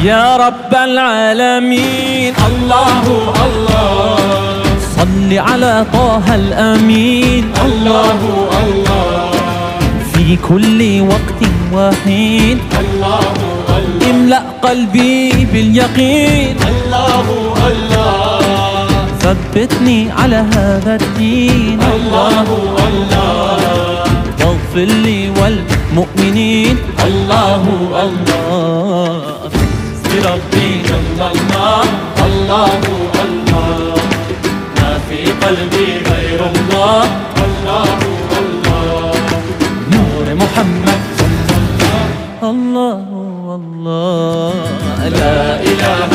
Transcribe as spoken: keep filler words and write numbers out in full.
يا رب العالمين. الله الله صل على طه الأمين. الله الله في كل وقت وحين. الله الله املأ قلبي باليقين. الله الله ثبتني على هذا الدين. الله الله واغفر لي والمؤمنين. الله الله بربي جل الله. الله الله ما في قلبي غير الله. الله الله نور محمد صلى الله. الله الله لا إله